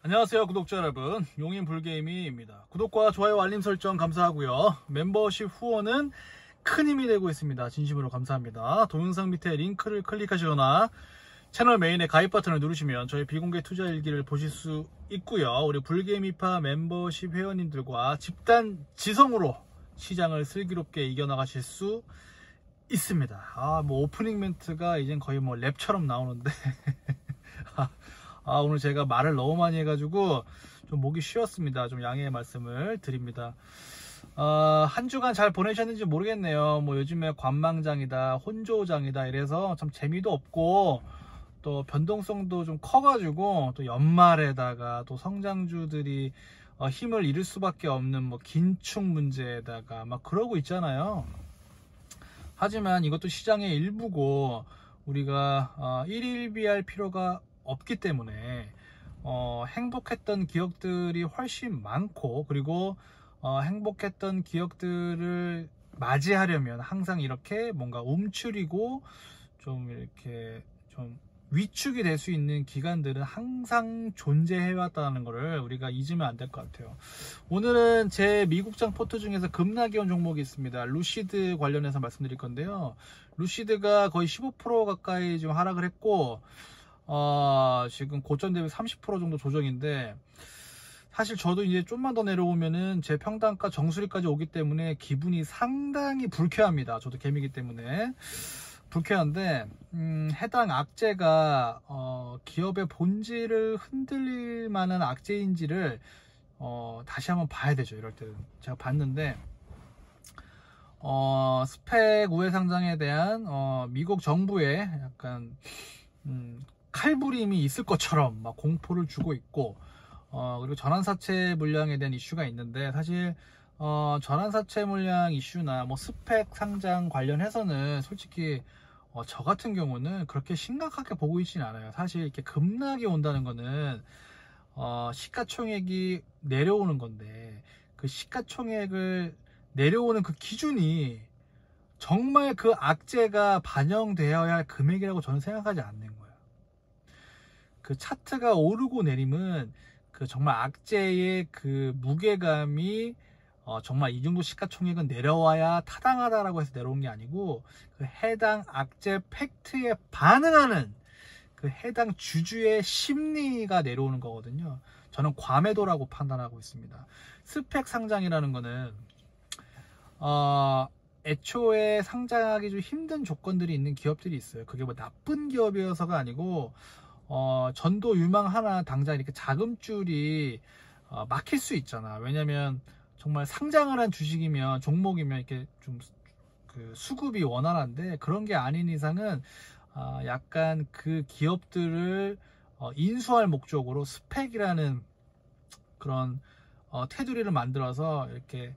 안녕하세요 구독자 여러분, 용인불게이미입니다. 구독과 좋아요 알림 설정 감사하고요. 멤버십 후원은 큰 힘이 되고 있습니다. 진심으로 감사합니다. 동영상 밑에 링크를 클릭하시거나 채널 메인의 가입 버튼을 누르시면 저희 비공개 투자 일기를 보실 수 있고요. 우리 불게이미파 멤버십 회원님들과 집단 지성으로 시장을 슬기롭게 이겨나가실 수 있습니다. 뭐 오프닝 멘트가 이젠 거의 뭐 랩처럼 나오는데 오늘 제가 말을 너무 많이 해가지고 좀 목이 쉬었습니다. 좀 양해의 말씀을 드립니다. 한 주간 잘 보내셨는지 모르겠네요. 뭐 요즘에 관망장이다, 혼조장이다 이래서 참 재미도 없고 또 변동성도 좀 커가지고 또 연말에다가 또 성장주들이 힘을 잃을 수밖에 없는 뭐 긴축 문제에다가 막 그러고 있잖아요. 하지만 이것도 시장의 일부고 우리가 일일비할 필요가 없기 때문에 행복했던 기억들이 훨씬 많고, 그리고 행복했던 기억들을 맞이하려면 항상 이렇게 뭔가 움츠리고 좀 이렇게 좀 위축이 될 수 있는 기간들은 항상 존재해왔다는 것을 우리가 잊으면 안 될 것 같아요. 오늘은 제 미국장 포트 중에서 급락이 온 종목이 있습니다. 루시드 관련해서 말씀드릴 건데요. 루시드가 거의 15% 가까이 지금 하락을 했고 지금 고점 대비 30% 정도 조정인데, 사실 저도 이제 좀만 더 내려오면은 제 평단가 정수리까지 오기 때문에 기분이 상당히 불쾌합니다. 저도 개미기 때문에 불쾌한데, 해당 악재가 기업의 본질을 흔들릴 만한 악재인지를 다시 한번 봐야 되죠. 이럴 때는 제가 봤는데 스펙 우회 상장에 대한 미국 정부의 약간 칼부림이 있을 것처럼 막 공포를 주고 있고, 그리고 전환사채 물량에 대한 이슈가 있는데, 사실 전환사채 물량 이슈나 뭐 스펙 상장 관련해서는 솔직히 저 같은 경우는 그렇게 심각하게 보고 있지는 않아요. 사실 이렇게 급락이 온다는 거는 시가총액이 내려오는 건데, 그 시가총액을 내려오는 그 기준이 정말 그 악재가 반영되어야 할 금액이라고 저는 생각하지 않는 거예요. 그 차트가 오르고 내림은 그 정말 악재의 그 무게감이 정말 이 정도 시가총액은 내려와야 타당하다라고 해서 내려온 게 아니고, 그 해당 악재 팩트에 반응하는 그 해당 주주의 심리가 내려오는 거거든요. 저는 과매도라고 판단하고 있습니다. 스펙 상장이라는 거는 애초에 상장하기 좀 힘든 조건들이 있는 기업들이 있어요. 그게 뭐 나쁜 기업이어서가 아니고 전도 유망 하나 당장 이렇게 자금줄이 막힐 수 있잖아. 왜냐면 정말 상장을 한 주식이면, 종목이면 이렇게 좀 그 수급이 원활한데, 그런 게 아닌 이상은 약간 그 기업들을 인수할 목적으로 스펙이라는 그런 테두리를 만들어서 이렇게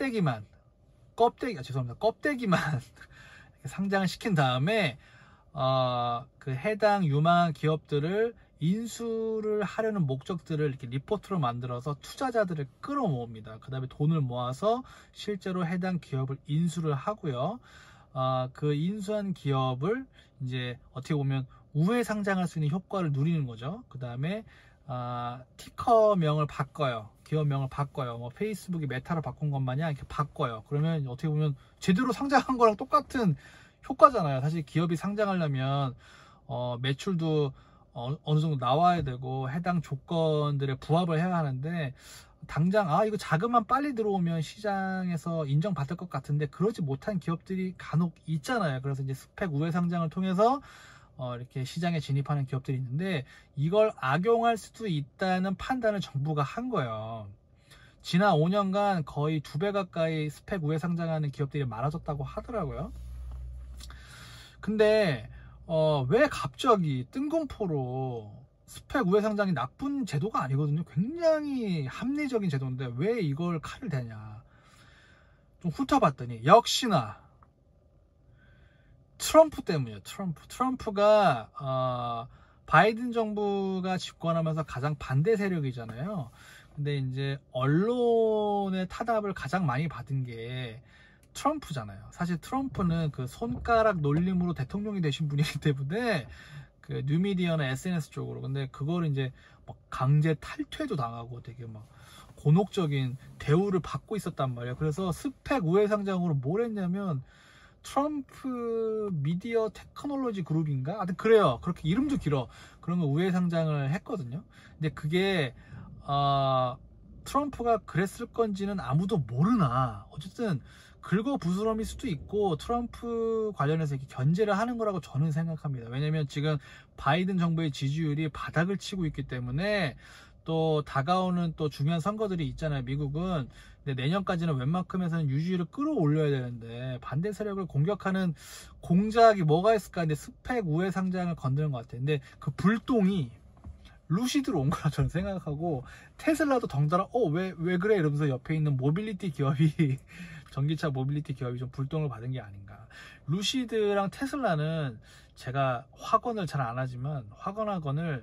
껍데기만 상장을 시킨 다음에 그 해당 유망한 기업들을 인수를 하려는 목적들을 이렇게 리포트로 만들어서 투자자들을 끌어모읍니다. 그 다음에 돈을 모아서 실제로 해당 기업을 인수를 하고요. 그 인수한 기업을 이제 어떻게 보면 우회 상장할 수 있는 효과를 누리는 거죠. 그 다음에 티커명을 바꿔요. 기업명을 바꿔요. 뭐 페이스북이 메타로 바꾼 것 마냥 이렇게 바꿔요. 그러면 어떻게 보면 제대로 상장한 거랑 똑같은 효과잖아요. 사실 기업이 상장하려면 매출도 어느 정도 나와야 되고 해당 조건들에 부합을 해야 하는데, 당장 이거 자금만 빨리 들어오면 시장에서 인정받을 것 같은데 그러지 못한 기업들이 간혹 있잖아요. 그래서 이제 스펙 우회 상장을 통해서 이렇게 시장에 진입하는 기업들이 있는데, 이걸 악용할 수도 있다는 판단을 정부가 한 거예요. 지난 5년간 거의 2배 가까이 스펙 우회 상장하는 기업들이 많아졌다고 하더라고요. 근데 왜 갑자기 뜬금포로, 스펙 우회 상장이 나쁜 제도가 아니거든요. 굉장히 합리적인 제도인데 왜 이걸 칼을 대냐. 좀 훑어봤더니 역시나 트럼프 때문이에요. 트럼프가 바이든 정부가 집권하면서 가장 반대 세력이잖아요. 근데 이제 언론의 타답을 가장 많이 받은 게 트럼프잖아요. 사실 트럼프는 그 손가락 놀림으로 대통령이 되신 분이기 때문에 그 뉴미디어나 SNS 쪽으로. 근데 그걸 이제 막 강제 탈퇴도 당하고 되게 막 곤혹적인 대우를 받고 있었단 말이에요. 그래서 스펙 우회상장으로 뭘 했냐면 트럼프 미디어 테크놀로지 그룹인가? 하여튼 그래요. 그렇게 이름도 길어. 그런 거 우회상장을 했거든요. 근데 그게 트럼프가 그랬을 건지는 아무도 모르나. 어쨌든 긁어부스럼일 수도 있고 트럼프 관련해서 이렇게 견제를 하는 거라고 저는 생각합니다. 왜냐면 지금 바이든 정부의 지지율이 바닥을 치고 있기 때문에, 또 다가오는 또 중요한 선거들이 있잖아요, 미국은. 근데 내년까지는 웬만큼에서는 유지율을 끌어올려야 되는데 반대 세력을 공격하는 공작이 뭐가 있을까. 근데 스펙 우회 상장을 건드는 것 같아요. 근데 그 불똥이 루시드로 온 거라 저는 생각하고, 테슬라도 덩달아 왜 그래 이러면서 옆에 있는 모빌리티 기업이 전기차 모빌리티 기업이 좀 불똥을 받은 게 아닌가. 루시드랑 테슬라는 제가 확언을 잘 안 하지만 확언을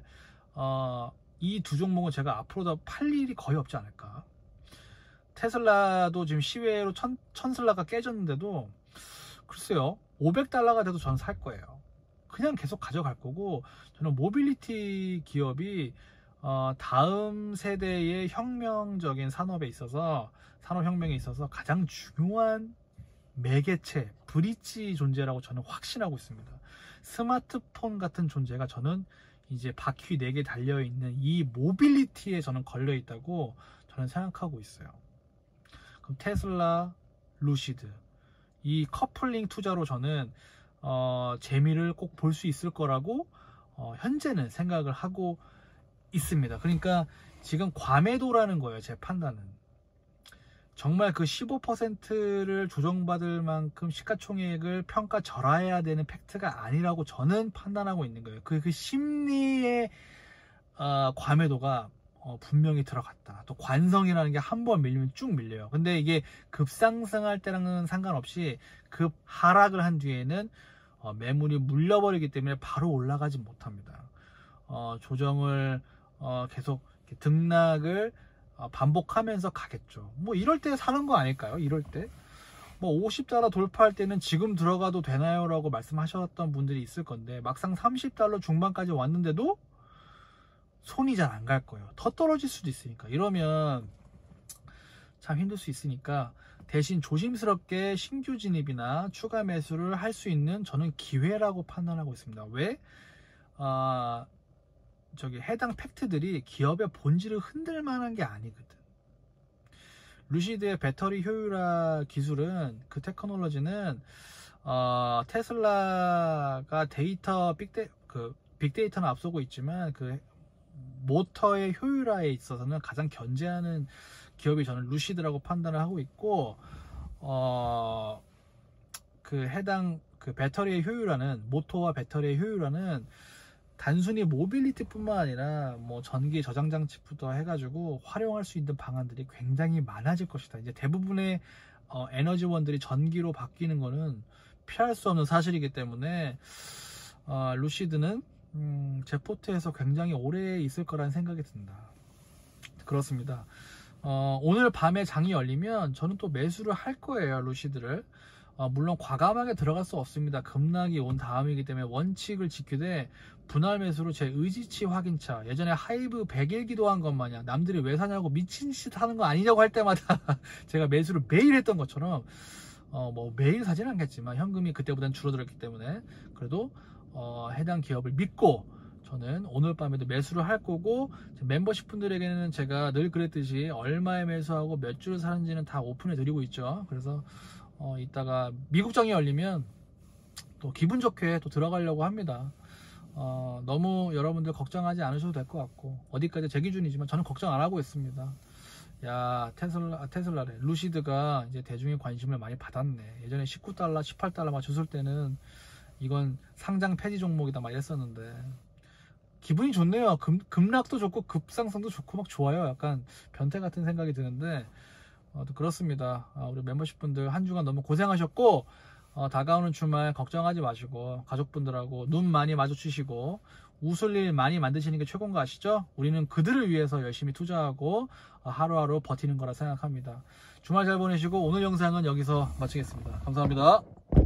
이 두 종목은 제가 앞으로도 팔 일이 거의 없지 않을까. 테슬라도 지금 시외로 천슬라가 깨졌는데도 글쎄요, $500가 돼도 저는 살 거예요. 그냥 계속 가져갈 거고, 저는 모빌리티 기업이 다음 세대의 혁명적인 산업에 있어서, 산업혁명에 있어서 가장 중요한 매개체, 브릿지 존재라고 저는 확신하고 있습니다. 스마트폰 같은 존재가 저는 이제 바퀴 4개 달려있는 이 모빌리티에 저는 걸려있다고 저는 생각하고 있어요. 그럼 테슬라, 루시드, 이 커플링 투자로 저는 재미를 꼭 볼 수 있을 거라고 현재는 생각을 하고 있습니다. 그러니까 지금 과매도라는 거예요, 제 판단은. 정말 그 15%를 조정받을 만큼 시가총액을 평가절하해야 되는 팩트가 아니라고 저는 판단하고 있는 거예요. 그 심리의 과매도가 분명히 들어갔다. 또 관성이라는 게 한 번 밀리면 쭉 밀려요. 근데 이게 급상승할 때랑은 상관없이 급 하락을 한 뒤에는 매물이 물려버리기 때문에 바로 올라가지 못합니다. 조정을 계속 등락을 반복하면서 가겠죠. 뭐 이럴 때 사는 거 아닐까요? 이럴 때 뭐 $50 돌파할 때는 지금 들어가도 되나요? 라고 말씀하셨던 분들이 있을 건데, 막상 $30 중반까지 왔는데도 손이 잘 안 갈 거예요. 더 떨어질 수도 있으니까. 이러면 참 힘들 수 있으니까 대신 조심스럽게 신규 진입이나 추가 매수를 할 수 있는 저는 기회라고 판단하고 있습니다. 왜? 해당 팩트들이 기업의 본질을 흔들 만한 게 아니거든. 루시드의 배터리 효율화 기술은, 그 테크놀로지는 테슬라가 빅데이터는 앞서고 있지만 그 모터의 효율화에 있어서는 가장 견제하는 기업이 저는 루시드라고 판단을 하고 있고, 해당 배터리의 효율화는, 모터와 배터리의 효율화는 단순히 모빌리티 뿐만 아니라 뭐 전기 저장 장치부터 해가지고 활용할 수 있는 방안들이 굉장히 많아질 것이다. 이제 대부분의 에너지원들이 전기로 바뀌는 거는 피할 수 없는 사실이기 때문에 루시드는 제 포트에서 굉장히 오래 있을 거라는 생각이 든다. 그렇습니다. 오늘 밤에 장이 열리면 저는 또 매수를 할 거예요, 루시드를. 물론 과감하게 들어갈 수 없습니다. 급락이 온 다음이기 때문에 원칙을 지키되 분할 매수로 제 의지치 확인차, 예전에 하이브 100일 기도한 것 마냥 남들이 왜 사냐고 미친 짓 하는 거 아니냐고 할 때마다 제가 매수를 매일 했던 것처럼, 뭐 매일 사진 않겠지만 현금이 그때보다는 줄어들었기 때문에 그래도 해당 기업을 믿고 저는 오늘 밤에도 매수를 할 거고, 멤버십 분들에게는 제가 늘 그랬듯이 얼마에 매수하고 몇 주를 사는지는 다 오픈해 드리고 있죠. 그래서 이따가 미국장이 열리면 또 기분 좋게 또 들어가려고 합니다. 너무 여러분들 걱정하지 않으셔도 될 것 같고, 어디까지 제 기준이지만 저는 걱정 안 하고 있습니다. 야, 테슬라래, 루시드가 이제 대중의 관심을 많이 받았네. 예전에 $19, $18 막 줬을 때는 이건 상장 폐지 종목이다 막 이랬었는데 기분이 좋네요. 급락도 좋고 급상승도 좋고 막 좋아요. 약간 변태 같은 생각이 드는데 그렇습니다. 우리 멤버십 분들 한 주간 너무 고생하셨고, 다가오는 주말 걱정하지 마시고 가족분들하고 눈 많이 마주치시고 웃을 일 많이 만드시는 게 최고인 거 아시죠? 우리는 그들을 위해서 열심히 투자하고 하루하루 버티는 거라 생각합니다. 주말 잘 보내시고 오늘 영상은 여기서 마치겠습니다. 감사합니다.